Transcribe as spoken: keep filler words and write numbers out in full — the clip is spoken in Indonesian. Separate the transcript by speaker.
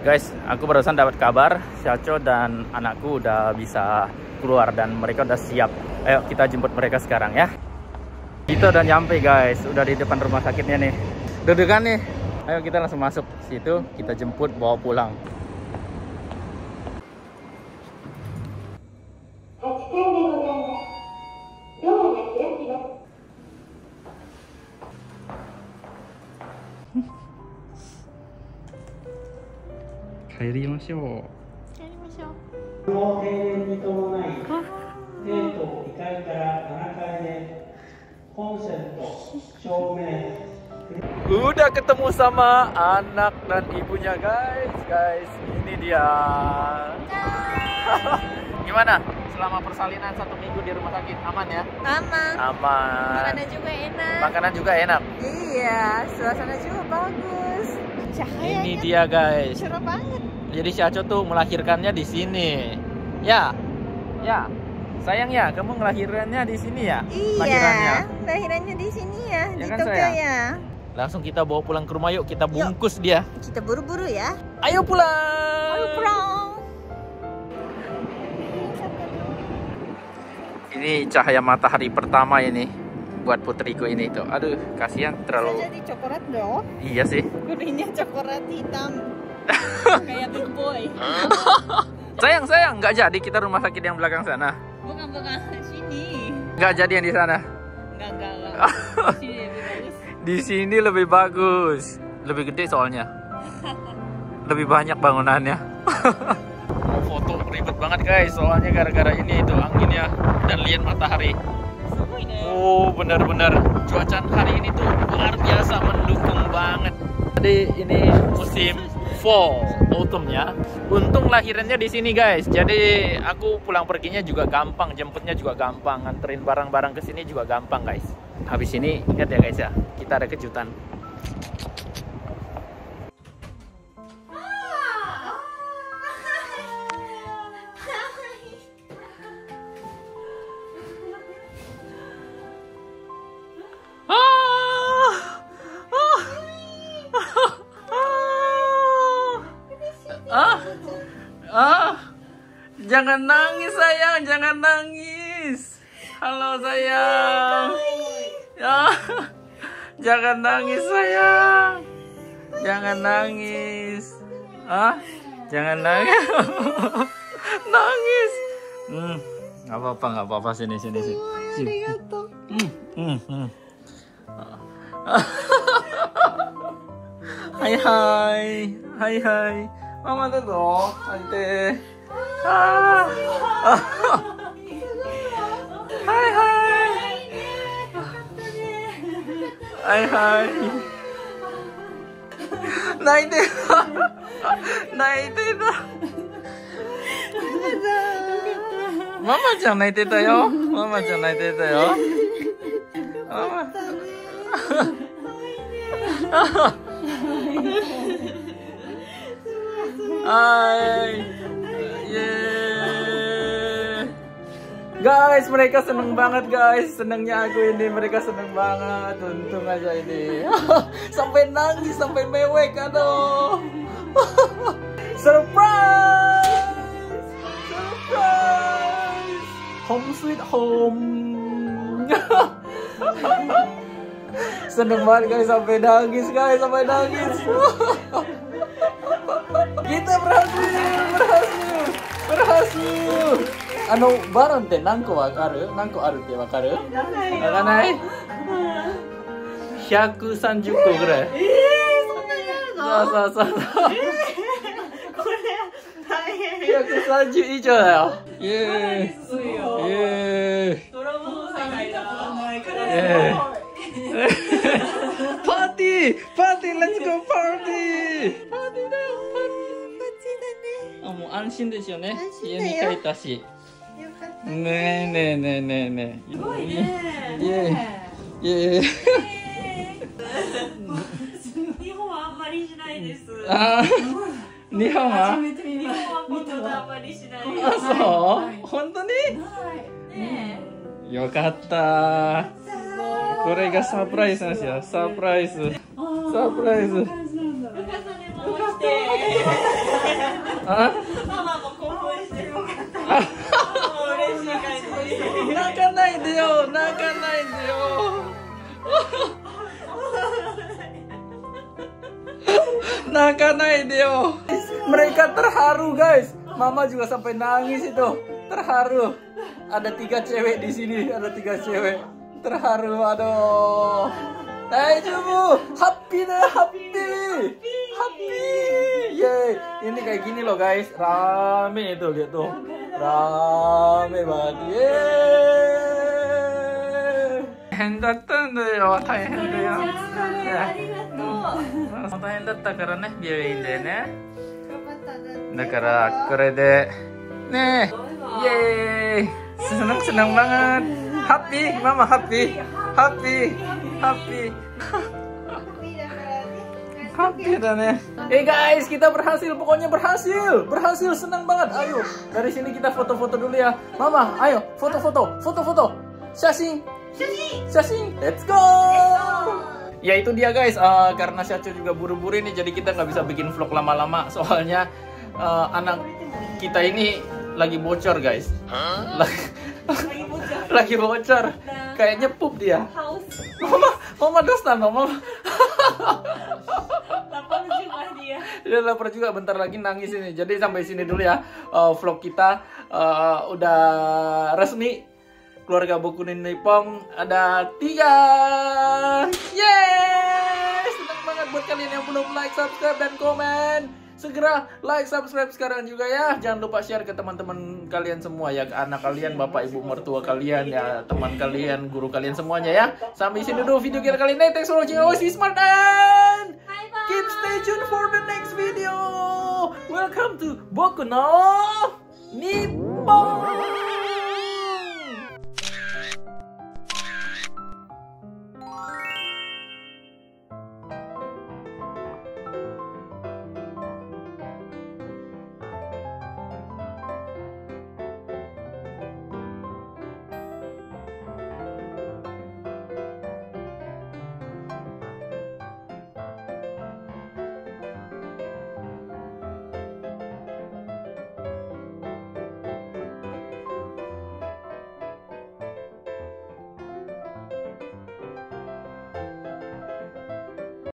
Speaker 1: Guys, aku barusan dapat kabar Syaco dan anakku udah bisa keluar dan mereka udah siap. Ayo kita jemput mereka sekarang ya. Kita udah nyampe guys, udah di depan rumah sakitnya nih. Deg-degan nih. Ayo kita langsung masuk situ, kita jemput bawa pulang.帰りましょう。
Speaker 2: 帰りましょう。
Speaker 3: この停電に伴い、テントにかいからななかいへ、コンセント、照明。
Speaker 1: Udah ketemu sama anak dan ibunya guys. Guys, ini dia. Gimana? Selama persalinan satu minggu di rumah sakit aman ya?
Speaker 2: Aman.
Speaker 1: Aman.
Speaker 2: Makanan juga enak.
Speaker 1: Makanan juga enak.
Speaker 2: Iya, suasana juga bagus. Cahayanya
Speaker 1: Ini dia guys.
Speaker 2: cerah banget.
Speaker 1: Jadi Syaco tuh melahirkannya di sini. Ya. Ya. Sayang ya, kamu melahirkannya di sini ya?
Speaker 2: Iya.
Speaker 1: Lahirannya.
Speaker 2: Lahirannya di sini ya,
Speaker 1: Ya
Speaker 2: di
Speaker 1: kan,
Speaker 2: Tokyo
Speaker 1: sayang?
Speaker 2: ya.
Speaker 1: Langsung kita bawa pulang ke rumah yuk, kita bungkus dia.
Speaker 2: Kita buru-buru ya.
Speaker 1: Ayo pulang.
Speaker 2: Ayo pulang.
Speaker 1: Ini cahaya matahari pertama ini buat putriku ini tuh. Aduh, kasihan terlalu.
Speaker 2: Bisa jadi coklat dong.
Speaker 1: Iya sih.
Speaker 2: Kuningnya coklat hitam. Kayak big boy.
Speaker 1: Sayang, sayang, nggak jadi kita rumah sakit yang belakang sana.
Speaker 2: Bukan bukan sini.
Speaker 1: Nggak jadi yang di sana.
Speaker 2: Enggak enggak enggak. Sini lebih bagus.
Speaker 1: Di sini lebih bagus, lebih gede soalnya. Lebih banyak bangunannya. Mau foto ribet banget guys, soalnya gara-gara ini itu anginnya dan lihat matahari. Oh benar-benar cuaca hari ini tuh luar biasa mendukung banget. Jadi ini musim fall, autumn ya. Untung lahirannya di sini guys. Jadi aku pulang perginya juga gampang, jemputnya juga gampang, nganterin barang-barang ke sini juga gampang guys. Habis ini ingat ya guys ya, kita ada kejutan. Ah, ah, jangan nangis sayang, jangan nangis. Halo sayang. Ya, jangan nangis sayang, jangan nangis. Ah, jangan nangis. Nangis. Hmm, nggak apa-apa, nggak apa-apa, sini sini sini. Sini. Hmm, hmm, hmm. Hai hai, hai hai. Mama tuh loh, Tante. Ah. Hai hai. Hai hai. Naite. Naite ta. Mama ちゃん泣いてたよ。ママちゃん泣いてたよ。ママ。Hai, yeay, guys, mereka seneng banget guys, senengnya aku ini, mereka seneng banget, untung aja ini, sampai nangis, sampai mewek, aduh, surprise, surprise, home sweet home, seneng banget guys, sampai nangis guys, sampai nangis. Kita berhasil, berhasil, berhasil. Ano, baron te nanko wakaru? Nanko aru te wakaru? Wakanai?ひゃくさんじゅっこぐらい。えー、そんなにあるの？そうそうそう。これ大変。ひゃくさんじゅう以上だよ。イエーイ。イエーイ。ドラマの世界だ。えー。パーティー、パーティー、レッツゴーパーティー。パーティーだよ。あ、もう安心ですよね。家に帰ったし。ねえねえねえねえねえ。すごいね。イエーイ。イエーイ。
Speaker 4: 日本はあんまりしないです。
Speaker 1: ああ、日本は？
Speaker 4: 日本はこんなのあんまりしない。
Speaker 1: あ、そう？本当に？
Speaker 4: ね
Speaker 1: え。よかった。これがサプライズなんですよ。サプライズ。サプライズ。よかったね、回して。 Hah?
Speaker 4: ママも興奮してるよかった。もう嬉しい感じ。
Speaker 1: 泣かないでよ、泣かないでよ。泣かないでよ. Mereka terharu guys. Mama juga sampai nangis itu. Terharu. Ada tiga cewek di sini. Ada tiga cewek. Terharu. Aduh. Daijoubu. Happy deh. Happy. Happy. Yeay. Ini kayak gini loh guys. Rame itu gitu. Rame banget. Yeay. 大変だったんだよ。大変だよ。大変だったからね、病院でね。だからこれでね、イエーイ。senang senang banget. Happy, mama happy, happy, happy. Happy dah nih. Eh guys, kita berhasil, pokoknya berhasil, berhasil, senang banget. Ayo, dari sini kita foto-foto dulu ya, mama. Ayo, foto-foto, foto-foto, syasing, syasing, let's go. Ya itu dia guys, uh, karena Syacu juga buru-buru ini, jadi kita nggak bisa bikin vlog lama-lama. Soalnya uh, anak kita ini lagi bocor guys. Lagi, lagi bocor. Kayaknya pup dia. Mama, mama dosta mama.
Speaker 4: Lapar juga dia.
Speaker 1: Dia lapar juga, bentar lagi nangis ini. Jadi sampai sini dulu ya uh, vlog kita uh, udah resmi. Keluarga Bokunin Nippon ada tiga. Yeay! Senang banget buat kalian yang belum like, subscribe, dan komen. Segera like, subscribe sekarang juga ya. Jangan lupa share ke teman-teman kalian semua ya. Ke anak kalian, bapak, ibu, mertua kalian ya. Teman kalian, guru kalian semuanya ya. Sampai sini dulu video kita kali ini. Thanks for watching. Always be smart and keep stay tuned for the next video. Welcome to Boku no Nippon.